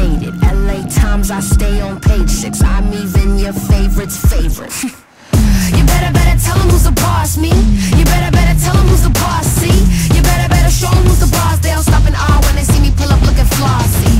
updated. LA Times, I stay on page 6. I'm even your favorite's favorite. You better tell them who's the boss, me. You better tell them who's the boss, see. You better show them who's the boss. They'll stop and awe when they see me pull up looking flossy.